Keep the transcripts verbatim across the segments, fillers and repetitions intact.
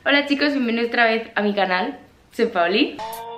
Hola chicos, bienvenidos otra vez a mi canal. Soy Pauli.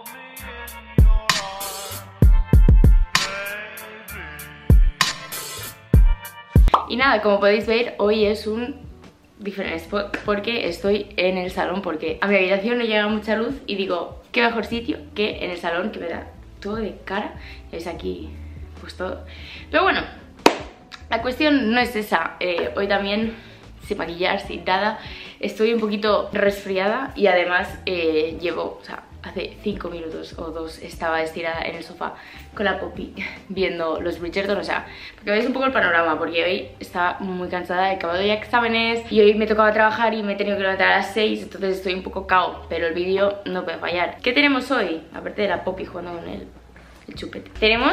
Y nada, como podéis ver, hoy es un diferente spot porque estoy en el salón, porque a mi habitación no llega mucha luz y digo, qué mejor sitio que en el salón, que me da todo de cara. Es aquí pues todo. Pero bueno, la cuestión no es esa. eh, Hoy también, sin maquillar, sin nada, estoy un poquito resfriada y además eh, llevo, o sea, hace cinco minutos o dos estaba estirada en el sofá con la Poppy viendo los Bridgerton, o sea, porque veis un poco el panorama, porque hoy estaba muy cansada, he acabado ya exámenes y hoy me tocaba trabajar y me he tenido que levantar a las seis, entonces estoy un poco cao, pero el vídeo no puede fallar. ¿Qué tenemos hoy? Aparte de la Poppy jugando con el, el chupete. Tenemos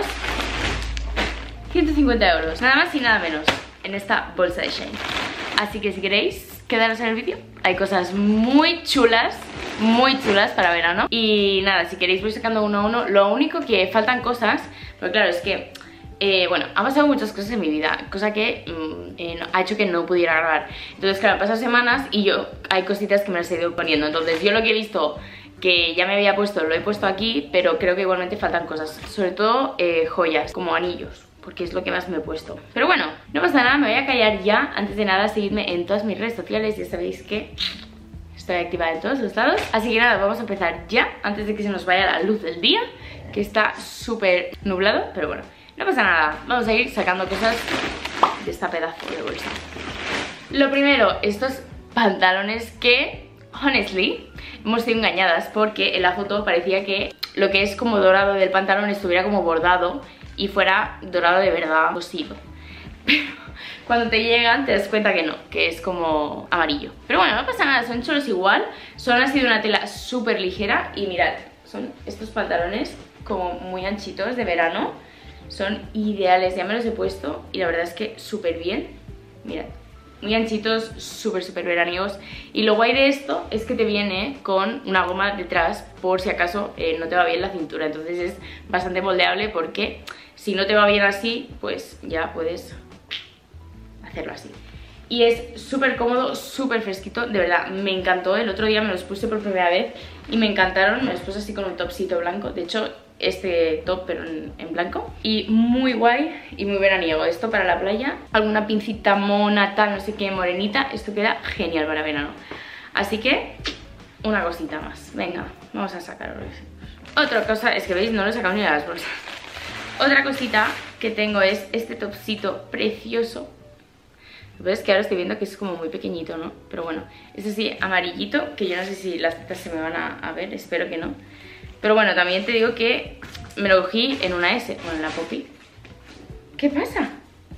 ciento cincuenta euros, nada más y nada menos, en esta bolsa de Shein. Así que si queréis quedaros en el vídeo, hay cosas muy chulas, muy chulas para verano. Y nada, si queréis voy sacando uno a uno. Lo único que faltan cosas, pero claro, es que eh, bueno, han pasado muchas cosas en mi vida, cosa que mmm, eh, no, ha hecho que no pudiera grabar. Entonces claro, han pasado semanas y yo hay cositas que me las he ido poniendo. Entonces yo lo que he visto que ya me había puesto, lo he puesto aquí, pero creo que igualmente faltan cosas, sobre todo eh, joyas, como anillos, porque es lo que más me he puesto. Pero bueno, no pasa nada, me voy a callar ya. Antes de nada, seguidme en todas mis redes sociales, ya sabéis que estoy activada en todos los lados. Así que nada, vamos a empezar ya, antes de que se nos vaya la luz del día, que está súper nublado, pero bueno, no pasa nada. Vamos a ir sacando cosas de esta pedazo de bolsa. Lo primero, estos pantalones que, honestly, hemos sido engañadas, porque en la foto parecía que lo que es como dorado del pantalón estuviera como bordado y fuera dorado de verdad cosido. Pero cuando te llegan te das cuenta que no, que es como amarillo. Pero bueno, no pasa nada, son chulos igual. Son así de una tela súper ligera. Y mirad, son estos pantalones como muy anchitos de verano. Son ideales, ya me los he puesto y la verdad es que súper bien. Mirad, muy anchitos, súper súper veraniegos. Y lo guay de esto es que te viene con una goma detrás por si acaso eh, no te va bien la cintura. Entonces es bastante moldeable, porque si no te va bien así, pues ya puedes hacerlo así. Y es súper cómodo, súper fresquito, de verdad, me encantó. El otro día me los puse por primera vez y me encantaron. Me los puse así con un topcito blanco, de hecho este top pero en, en blanco. Y muy guay y muy veraniego. Esto para la playa, alguna pincita mona, tal, no sé qué, morenita, esto queda genial para verano. Así que una cosita más, venga, vamos a sacarlo. Otra cosa, es que veis, no lo he sacado ni de las bolsas. Otra cosita que tengo es este topcito precioso. Ves que ahora estoy viendo que es como muy pequeñito, ¿no? Pero bueno, es así amarillito, que yo no sé si las tetas se me van a, a ver, espero que no. Pero bueno, también te digo que me lo cogí en una S, bueno, en la Poppy. ¿Qué pasa?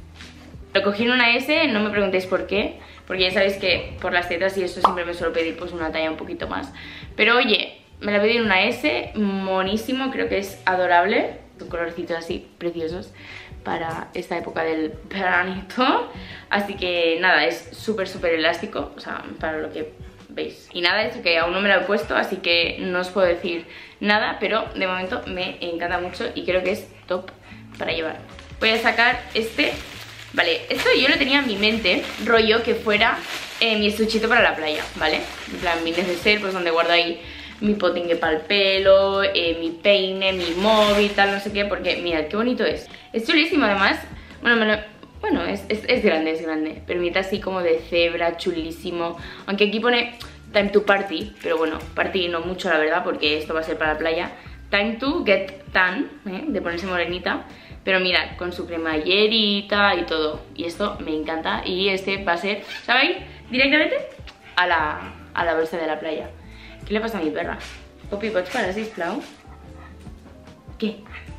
Lo cogí en una S, no me preguntéis por qué, porque ya sabéis que por las tetas y eso siempre me suelo pedir pues una talla un poquito más. Pero oye, me la pedí en una S, monísimo, creo que es adorable. Son colorcitos así preciosos para esta época del veranito. Así que nada, es súper súper elástico, o sea, para lo que veis. Y nada, es que aún no me lo he puesto, así que no os puedo decir nada, pero de momento me encanta mucho y creo que es top para llevar. Voy a sacar este. Vale, esto yo lo tenía en mi mente, rollo que fuera eh, mi estuchito para la playa, ¿vale? En plan, mi neceser, pues donde guardo ahí mi potingue para el pelo, eh, mi peine, mi móvil, tal, no sé qué, porque mirad qué bonito es. Es chulísimo además. Bueno, me lo, bueno es, es, es grande, es grande, pero mirad así como de cebra, chulísimo. Aunque aquí pone time to party, pero bueno, party no mucho la verdad, porque esto va a ser para la playa. Time to get tan, ¿eh? De ponerse morenita. Pero mirad, con su cremallerita y todo. Y esto me encanta. Y este va a ser, ¿sabéis? Directamente a la, a la bolsa de la playa. ¿Qué le pasa a mi perra? Poppy, pots para, sisplau? ¿Qué?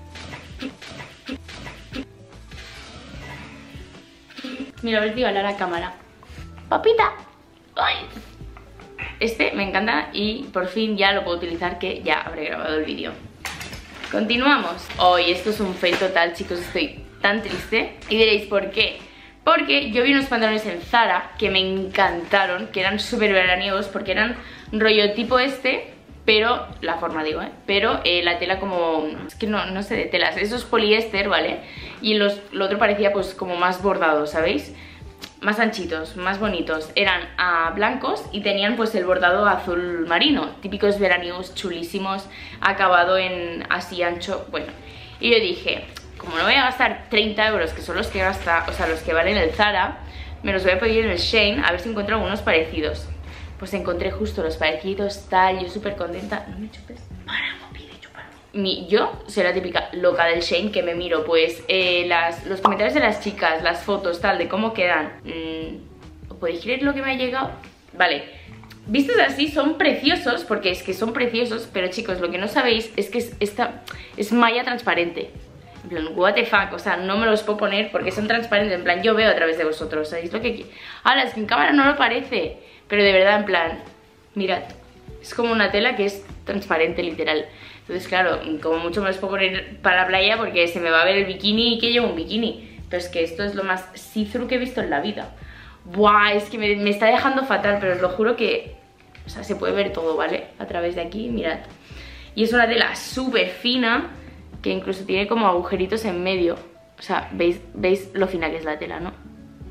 Mira, a ver, digo, a la cámara. ¡Papita! ¡Ay! Este me encanta y por fin ya lo puedo utilizar, que ya habré grabado el vídeo. Continuamos. Hoy esto es un fail total, chicos, estoy tan triste. Y diréis, ¿por qué? Porque yo vi unos pantalones en Zara que me encantaron, que eran súper veraniegos, porque eran rollo tipo este, pero la forma digo, ¿eh? Pero eh, la tela como, es que no, no sé de telas, eso es poliéster, ¿vale? Y los, lo otro parecía pues como más bordado, ¿sabéis? más anchitos, más bonitos, eran uh, blancos y tenían pues el bordado azul marino, típicos veraniegos chulísimos, acabado en así ancho, bueno. Y yo dije, como no voy a gastar treinta euros, que son los que gasta, o sea, los que valen el Zara, me los voy a pedir en el Shein a ver si encuentro algunos parecidos. Pues encontré justo los parecidos, tal, yo súper contenta. No me chupes, para, no pide chupar. Mi, yo soy la típica loca del Shein que me miro pues eh, las, los comentarios de las chicas, las fotos, tal, de cómo quedan. Mm, ¿podéis creer lo que me ha llegado? Vale, vistos así son preciosos, porque es que son preciosos, pero chicos, lo que no sabéis es que es, esta es malla transparente. En plan, what the fuck, o sea, no me los puedo poner porque son transparentes, en plan, yo veo a través de vosotros, ¿sabéis lo que...? Ahora, es que en cámara no lo parece, pero de verdad, en plan, mirad, es como una tela que es transparente, literal. Entonces, claro, como mucho me los puedo poner para la playa porque se me va a ver el bikini y que llevo un bikini. Pero es que esto es lo más see-through que he visto en la vida. Buah, es que me, me está dejando fatal, pero os lo juro que, o sea, se puede ver todo, ¿vale? A través de aquí, mirad. Y es una tela súper fina, que incluso tiene como agujeritos en medio. O sea, veis, veis lo fina que es la tela, ¿no?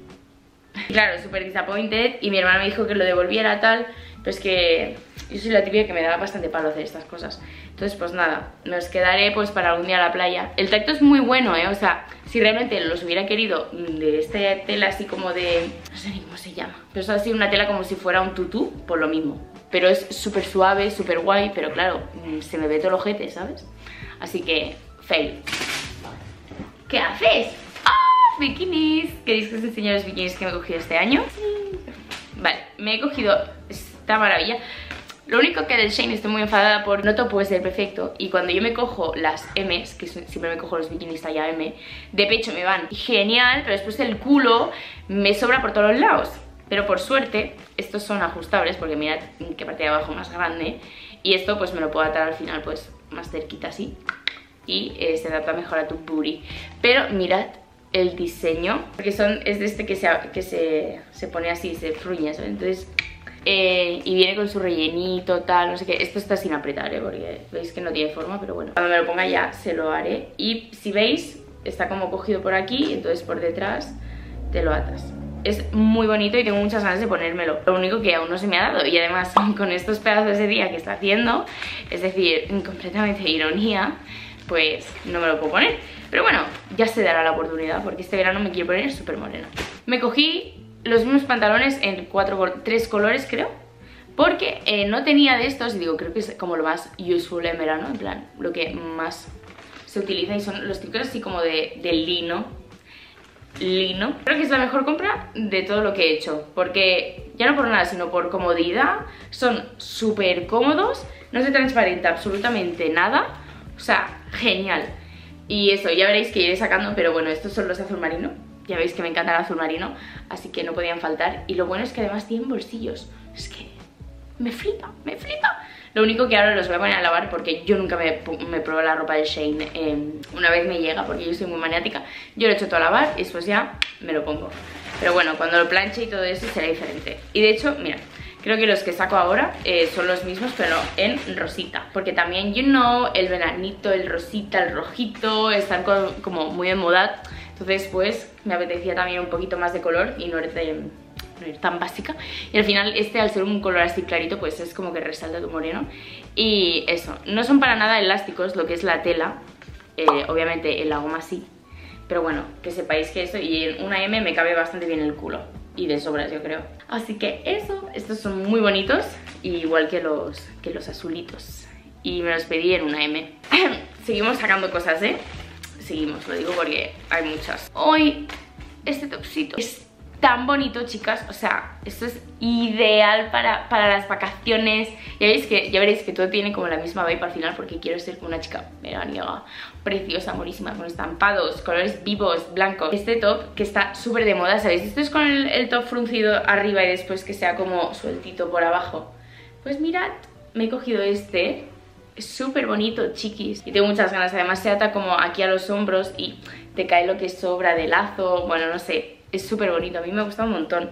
Claro, súper disappointed, y mi hermana me dijo que lo devolviera tal, pero es que yo soy la típica que me da bastante palo hacer estas cosas. Entonces pues nada, me los quedaré pues para algún día a la playa. El tacto es muy bueno, eh, o sea, si realmente los hubiera querido de esta tela así como de... no sé ni cómo se llama, pero es así una tela como si fuera un tutú, por lo mismo. Pero es súper suave, súper guay, pero claro, se me ve todo el ojete, ¿sabes? Así que, fail. ¿Qué haces? ¡Ah! Bikinis. ¿Queréis que os enseñe los bikinis que me he cogido este año? Sí. Vale, me he cogido esta maravilla. Lo único que del Shein estoy muy enfadada por no todo puede ser perfecto. Y cuando yo me cojo las M's, que siempre me cojo los bikinis talla M, de pecho me van genial, pero después el culo me sobra por todos los lados. Pero por suerte, estos son ajustables, porque mirad qué parte de abajo más grande. Y esto pues me lo puedo atar al final pues más cerquita así. Y eh, se adapta mejor a tu booty. Pero mirad el diseño, porque son, es de este que se, que se, se pone así, se fruña, ¿sabes? Entonces... Eh, y viene con su rellenito, tal, no sé qué. Esto está sin apretar, ¿eh? Porque veis que no tiene forma, pero bueno, cuando me lo ponga ya se lo haré. Y si veis, está como cogido por aquí, entonces por detrás te lo atas. Es muy bonito y tengo muchas ganas de ponérmelo. Lo único que aún no se me ha dado. Y además con estos pedazos de día que está haciendo, es decir, completamente ironía, pues no me lo puedo poner. Pero bueno, ya se dará la oportunidad, porque este verano me quiero poner súper morena. Me cogí los mismos pantalones en cuatro, tres colores, creo, porque eh, no tenía de estos y digo, creo que es como lo más useful en verano, en plan, lo que más se utiliza, y son los típicos así como de, de lino, lino. Creo que es la mejor compra de todo lo que he hecho, porque ya no por nada, sino por comodidad, son súper cómodos, no se transparenta absolutamente nada, o sea, genial. Y eso, ya veréis que iré sacando, pero bueno, estos son los azul marino. Ya veis que me encanta el azul marino, así que no podían faltar. Y lo bueno es que además tienen bolsillos. Es que me flipa, me flipa. Lo único que ahora los voy a poner a lavar, porque yo nunca me, me pruebo la ropa del Shein eh, una vez me llega, porque yo soy muy maniática. Yo lo he hecho todo a lavar y después ya me lo pongo. Pero bueno, cuando lo planche y todo eso será diferente. Y de hecho, mira, creo que los que saco ahora eh, son los mismos, pero en rosita. Porque también, you know, el veranito, el rosita, el rojito, están como, como muy de moda. Entonces pues me apetecía también un poquito más de color y no ir, de, no ir tan básica. Y al final este, al ser un color así clarito, pues es como que resalta tu moreno. Y eso, no son para nada elásticos lo que es la tela. eh, Obviamente en la goma sí, pero bueno, que sepáis que eso, y en una M me cabe bastante bien el culo. Y de sobras, yo creo. Así que eso, estos son muy bonitos, igual que los, que los azulitos. Y me los pedí en una M. Seguimos sacando cosas, ¿eh? Seguimos, lo digo porque hay muchas. Hoy este topsito es tan bonito, chicas. O sea, esto es ideal para, para las vacaciones. Ya veis que, ya veréis que todo tiene como la misma vibe al final, porque quiero ser como una chica veraniega, preciosa, morísima, con estampados, colores vivos, blancos. Este top que está súper de moda, ¿sabéis? Esto es con el, el top fruncido arriba y después que sea como sueltito por abajo. Pues mirad, me he cogido este. Es súper bonito, chiquis, y tengo muchas ganas. Además se ata como aquí a los hombros y te cae lo que sobra de lazo. Bueno, no sé, es súper bonito, a mí me gusta un montón.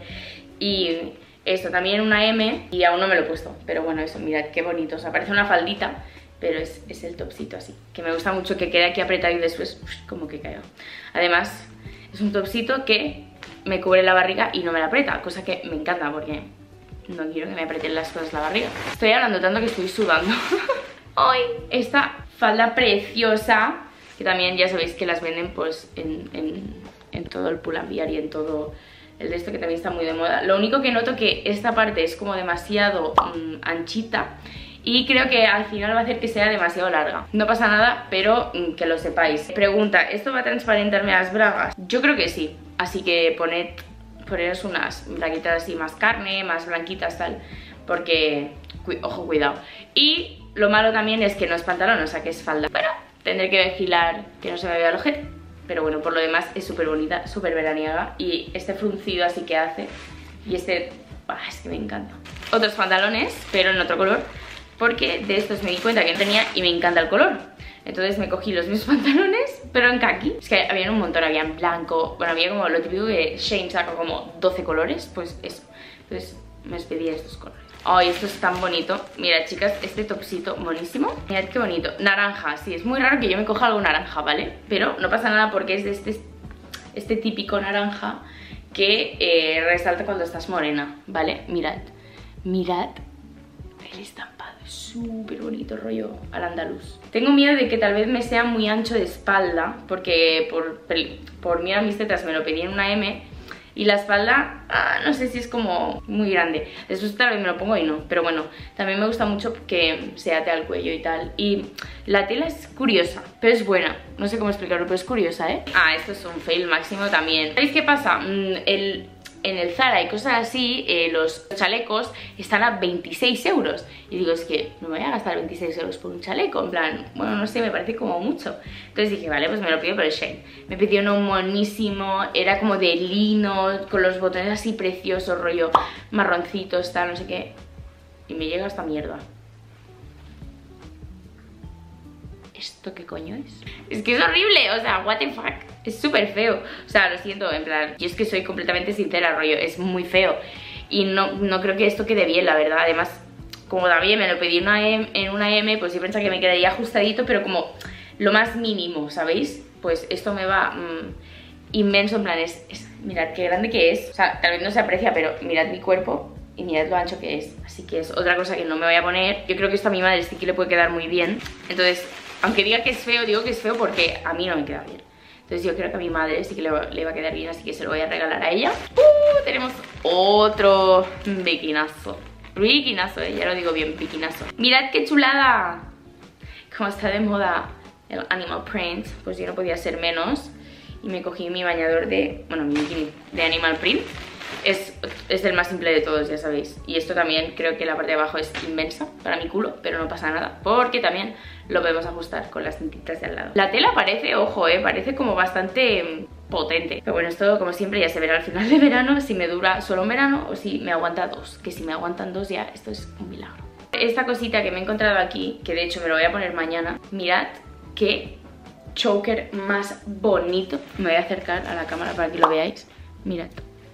Y esto también una M, y aún no me lo he puesto, pero bueno, eso, mirad qué bonito. O sea, parece una faldita, pero es, es el topsito así, que me gusta mucho, que quede aquí apretado y después uf, como que caiga. Además es un topsito que me cubre la barriga y no me la aprieta, cosa que me encanta porque no quiero que me aprieten las cosas la barriga. Estoy hablando tanto que estoy sudando. Hoy esta falda preciosa, que también ya sabéis que las venden pues en, en, en todo el Pull&Bear y en todo el de esto, que también está muy de moda. Lo único que noto que esta parte es como demasiado mmm, anchita y creo que al final va a hacer que sea demasiado larga. No pasa nada, pero mmm, que lo sepáis. Pregunta, ¿esto va a transparentarme las bragas? Yo creo que sí, así que poned, poneros unas braguitas así más carne, más blanquitas tal, porque, cu ojo, cuidado. Y lo malo también es que no es pantalón, o sea que es falda. Bueno, tendré que vigilar que no se me vea el ojete. Pero bueno, por lo demás es súper bonita, súper veraniega. Y este fruncido así que hace. Y este, bah, es que me encanta. Otros pantalones, pero en otro color, porque de estos me di cuenta que no tenía y me encanta el color. Entonces me cogí los mismos pantalones, pero en khaki. Es que había un montón, había en blanco. Bueno, había como lo típico que Shein saca como doce colores, pues eso. Entonces me pedí estos colores. Ay, oh, esto es tan bonito. Mirad, chicas, este topsito buenísimo. Mirad qué bonito. Naranja, sí, es muy raro que yo me coja algo naranja, ¿vale? Pero no pasa nada porque es de este, este típico naranja que eh, resalta cuando estás morena, ¿vale? Mirad, mirad el estampado. Es súper bonito, rollo al andaluz. Tengo miedo de que tal vez me sea muy ancho de espalda, porque por, por miedo a mis tetas me lo pedí en una eme. Y la espalda, ah, no sé si es como muy grande. Después tal vez me lo pongo y no. Pero bueno, también me gusta mucho que se ate al cuello y tal. Y la tela es curiosa, pero es buena. No sé cómo explicarlo, pero es curiosa, ¿eh? Ah, esto es un fail máximo también. ¿Sabéis qué pasa? Mm, el... En el Zara y cosas así, eh, los chalecos están a veintiséis euros. Y digo, es que no me voy a gastar veintiséis euros por un chaleco. En plan, bueno, no sé, me parece como mucho. Entonces dije, vale, pues me lo pido por el Shein. Me pidió uno monísimo, era como de lino, con los botones así preciosos, rollo marroncitos, tal, no sé qué. Y me llega esta mierda. ¿Esto qué coño es? Es que es horrible, o sea, what the fuck. Es súper feo, o sea, lo siento, en plan, yo es que soy completamente sincera, rollo, es muy feo. Y no, no creo que esto quede bien, la verdad. Además, como también me lo pedí una M, en una eme, pues yo pensaba que me quedaría ajustadito, pero como lo más mínimo, ¿sabéis? Pues esto me va mmm, inmenso, en plan, es, es, mirad qué grande que es. O sea, tal vez no se aprecia, pero mirad mi cuerpo y mirad lo ancho que es. Así que es otra cosa que no me voy a poner. Yo creo que esto a mi madre sí que le puede quedar muy bien. Entonces, aunque diga que es feo, digo que es feo porque a mí no me queda bien. Entonces yo creo que a mi madre sí que le va, le va a quedar bien, así que se lo voy a regalar a ella. Uh, tenemos otro bikinazo. Bikinazo, eh, ya lo digo bien, bikinazo. Mirad qué chulada. Como está de moda el animal print, pues yo no podía ser menos. Y me cogí mi bañador de, bueno, mi bikini de animal print. Es, es el más simple de todos, ya sabéis. Y esto también creo que la parte de abajo es inmensa para mi culo, pero no pasa nada, porque también lo podemos ajustar con las cintitas de al lado. La tela parece, ojo, eh, parece como bastante potente. Pero bueno, esto como siempre ya se verá al final de verano, si me dura solo un verano o si me aguanta dos. Que si me aguantan dos ya, esto es un milagro. Esta cosita que me he encontrado aquí, que de hecho me lo voy a poner mañana, mirad qué choker más bonito. Me voy a acercar a la cámara para que lo veáis. Mirad.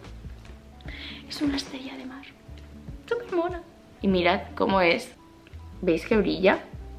Es una estrella de mar, súper mona. Y mirad cómo es. ¿Veis que brilla?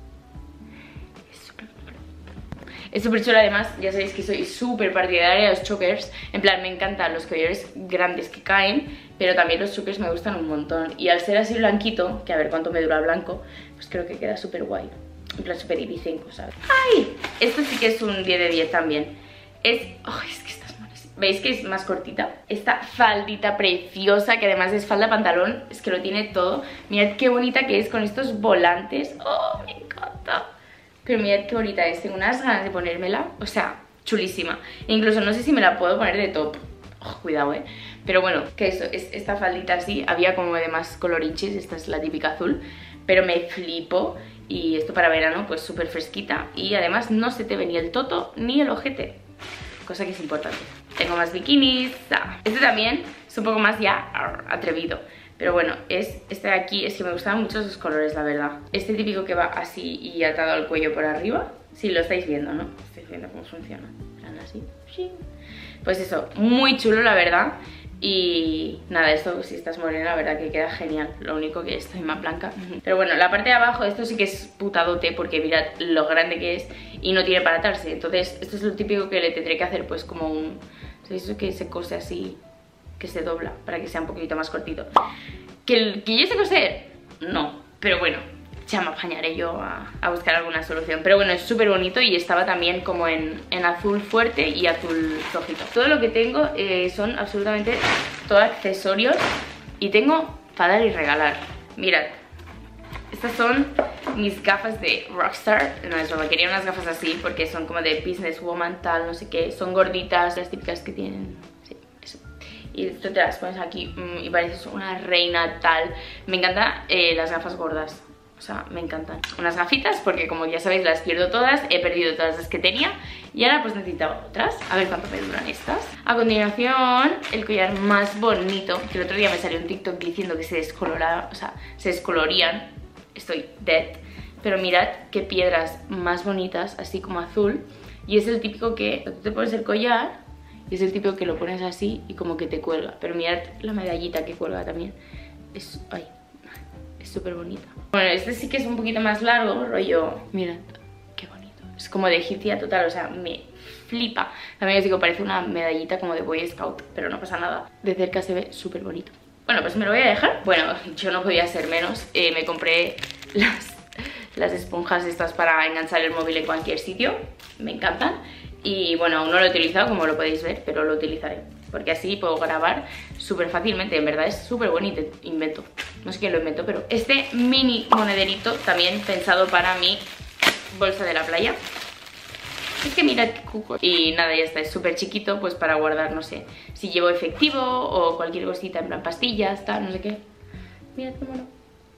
Es súper chulo. Es súper chulo, además, ya sabéis que soy súper partidaria de los chokers. En plan, me encantan los collares grandes que caen, pero también los chokers me gustan un montón. Y al ser así blanquito, que a ver cuánto me dura el blanco, pues creo que queda súper guay. En plan, súper ibicenco, ¿sabes? ¡Ay! Esto sí que es un diez de diez también. Es... ¡Oh, es que está... ¿Veis que es más cortita? Esta faldita preciosa, que además es falda pantalón, es que lo tiene todo. Mirad qué bonita que es con estos volantes. ¡Oh, me encanta! Pero mirad qué bonita es, tengo unas ganas de ponérmela. O sea, chulísima. E incluso no sé si me la puedo poner de top. Oh, cuidado, eh. Pero bueno, que eso, es esta faldita así. Había como de más colorinchis, esta es la típica azul. Pero me flipo. Y esto para verano, pues súper fresquita. Y además no se te ve ni el toto ni el ojete. Cosa que es importante. Tengo más bikinis. Ah. Este también es un poco más ya atrevido. Pero bueno, es este de aquí. Es que me gustaban mucho esos colores, la verdad. Este típico que va así y atado al cuello por arriba. Sí, lo estáis viendo, ¿no? Estáis viendo cómo funciona. Así. Pues eso, muy chulo, la verdad. Y nada, esto si estás morena, la verdad que queda genial. Lo único que estoy más blanca. Pero bueno, la parte de abajo, esto sí que es putadote, porque mirad lo grande que es y no tiene para atarse. Entonces esto es lo típico que le tendré que hacer, pues como un... ¿Sabéis eso que se cose así que se dobla para que sea un poquito más cortito. ¿Que, el, que yo sé coser? No, pero bueno, ya me apañaré yo a, a buscar alguna solución. Pero bueno, es súper bonito y estaba también como en, en azul fuerte y azul rojito. Todo lo que tengo eh, son absolutamente todos accesorios y tengo para dar y regalar. Mirad, estas son mis gafas de Rockstar. No es broma, quería unas gafas así porque son como de businesswoman, tal, no sé qué. Son gorditas, las típicas que tienen, sí, eso. Y tú te las pones aquí mmm, y pareces una reina, tal. Me encantan eh, las gafas gordas. O sea, me encantan. Unas gafitas porque como ya sabéis las pierdo todas. He perdido todas las que tenía y ahora pues necesitaba otras. A ver cuánto me duran estas. A continuación, el collar más bonito, que el otro día me salió un TikTok diciendo que se descoloraba, o sea, se descolorían. Estoy dead. Pero mirad qué piedras más bonitas, así como azul. Y es el típico que tú te pones el collar y es el típico que lo pones así y como que te cuelga. Pero mirad la medallita que cuelga también. Es, ay, es súper bonita. Bueno, este sí que es un poquito más largo, rollo, mirad, qué bonito. Es como de egipcia total, o sea, me flipa. También os digo, parece una medallita como de Boy Scout, pero no pasa nada. De cerca se ve súper bonito. Bueno, pues me lo voy a dejar. Bueno, yo no podía ser menos. Eh, me compré las, las esponjas estas para enganchar el móvil en cualquier sitio. Me encantan. Y bueno, aún no lo he utilizado, como lo podéis ver, pero lo utilizaré. Porque así puedo grabar súper fácilmente. En verdad es súper bonito invento. No sé quién lo inventó, pero este mini monederito también pensado para mi bolsa de la playa. Es que mirad qué cuco. Y nada, ya está, es súper chiquito, pues para guardar, no sé, si llevo efectivo o cualquier cosita, en plan pastillas, tal, no sé qué. Mirad qué mono.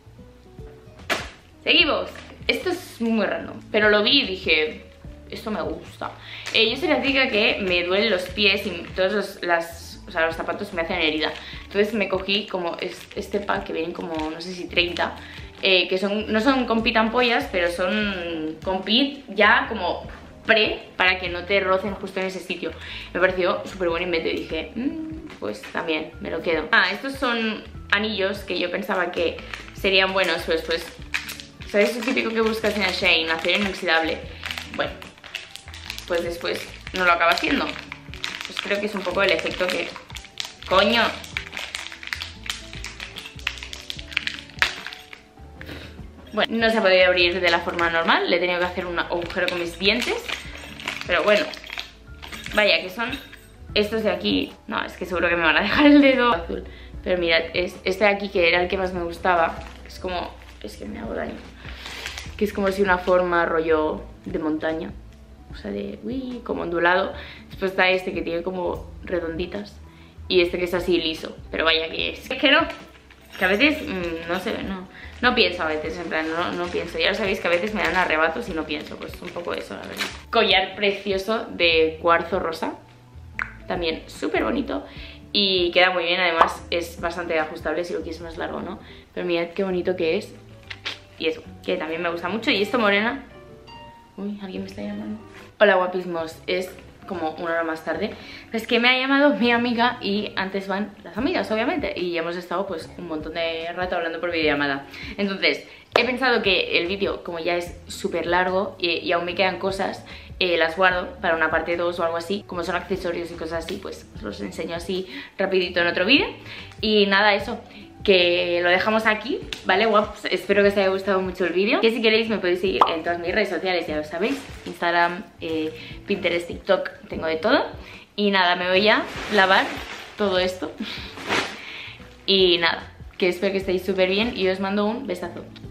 Seguimos. Esto es muy random, pero lo vi y dije, esto me gusta. Eh, yo soy la chica que me duelen los pies y todos los, las, o sea, los zapatos me hacen herida. Entonces me cogí como este pack que vienen como, no sé si treinta, eh, que son, no son con pit ampollas, pero son con pit ya como pre, para que no te rocen justo en ese sitio. Me pareció súper buen invento y dije, mmm, pues también me lo quedo. Ah, estos son anillos que yo pensaba que serían buenos, pues pues, ¿sabes? Es típico que buscas en el Shein, acero inoxidable. Bueno, pues después no lo acaba haciendo. Pues creo que es un poco el efecto que... ¡Coño! Bueno, no se ha podido abrir de la forma normal. Le he tenido que hacer un agujero con mis dientes. Pero bueno, vaya que son estos de aquí. No, es que seguro que me van a dejar el dedo azul. Pero mirad, es este de aquí que era el que más me gustaba. Es como... es que me hago daño. Que es como si una forma rollo de montaña. O sea, de uy, como ondulado. Después está este que tiene como redonditas. Y este que es así liso. Pero vaya que es. Es que no, que a veces, mmm, no sé, no, no pienso a veces, en plan, no, no pienso. Ya lo sabéis que a veces me dan arrebatos y no pienso. Pues un poco eso, la verdad. Collar precioso de cuarzo rosa. También súper bonito. Y queda muy bien, además es bastante ajustable si lo quieres más largo, ¿no? Pero mirad qué bonito que es. Y eso, que también me gusta mucho. Y esto morena. Uy, alguien me está llamando. Hola guapísimos, es como una hora más tarde. Es que me ha llamado mi amiga y antes van las amigas, obviamente. Y ya hemos estado pues un montón de rato hablando por videollamada. Entonces, he pensado que el vídeo, como ya es súper largo y, y aún me quedan cosas, eh, las guardo para una parte dos o algo así. Como son accesorios y cosas así, pues os los enseño así rapidito en otro vídeo. Y nada, eso, que lo dejamos aquí, ¿vale, guapos? Espero que os haya gustado mucho el vídeo. Que si queréis me podéis seguir en todas mis redes sociales, ya lo sabéis. Instagram, eh, Pinterest, TikTok, tengo de todo. Y nada, me voy a lavar todo esto. Y nada, que espero que estéis súper bien y os mando un besazo.